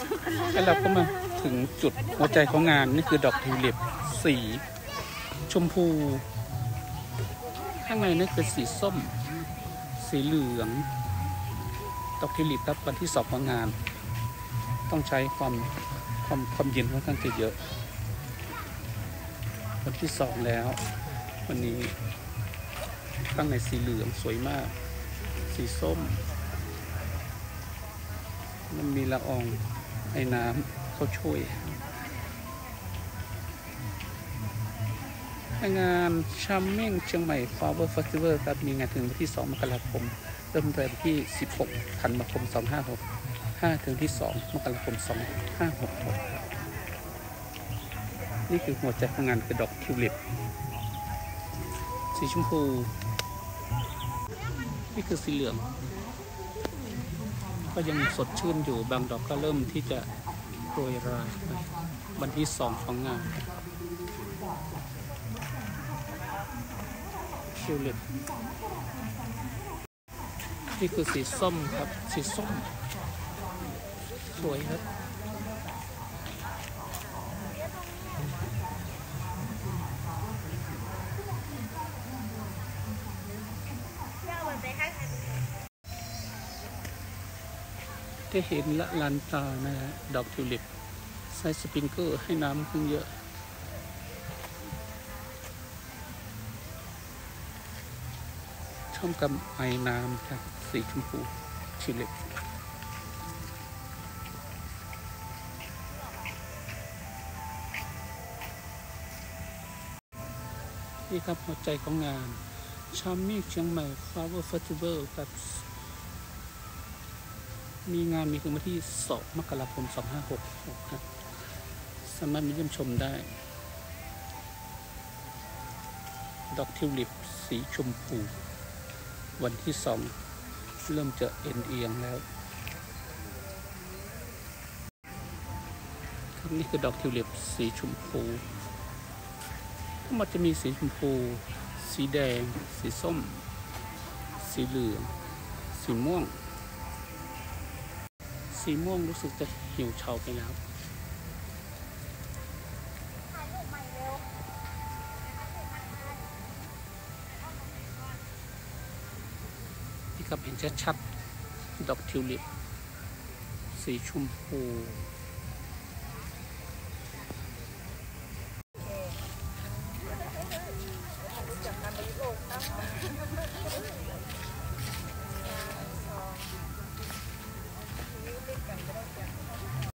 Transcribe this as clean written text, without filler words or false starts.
แล้วเราก็มาถึงจุดหัวใจของงานนี่คือดอกทิวลิปสีชมพูข้างในนี่คือสีส้มสีเหลืองดอกทิวลิปครับวันที่2ของงานต้องใช้ความเย็นค่อนข้างจะเยอะวันที่2แล้ววันนี้ข้างในสีเหลืองสวยมากสีส้มมันมีละอองไอ้น้ำเขาช่วยงานชัมมิ่งเชียงใหม่ Flower Festival ครับมีงานถึงวันที่2 มกราคมเริ่มตั้งแต่ที่16 ธันวาคม 2565ถึงที่2 มกราคม 2566ครับนี่คือหัวใจของงานคือดอกทิวลิปสีชมพูนี่คือสีเหลืองก็ยังสดชื่นอยู่บางดอกก็เริ่มที่จะโรยราวันที่2ของงานทิวลิปนี่คือสีส้มครับสีส้มสวยครับที่เห็นละลานตานะฮะดอกทิวลิปใส่สปริงเกอร์ให้น้ำขึ้นเยอะช่องกับไอ้น้ำครับสีชมพูทิวลิปนี่ครับหัวใจของงานชามี่เชียงใหม่ Flower Festival ครับมีงานมีถึงวันที่2 มกราคม 2566ครับสามารถมาเยี่ยมชมได้ดอกทิวลิปสีชมพูวันที่2เริ่มจะเอียงแล้วครับนี่คือดอกทิวลิปสีชมพูทั้งหมดจะมีสีชมพูสีแดงสีส้มสีเหลืองสีม่วงสีม่วงรู้สึกจะเหี่ยวเฉาไปแล้วนี่ครับเห็นชัดๆดอกทิวลิปสีชมพู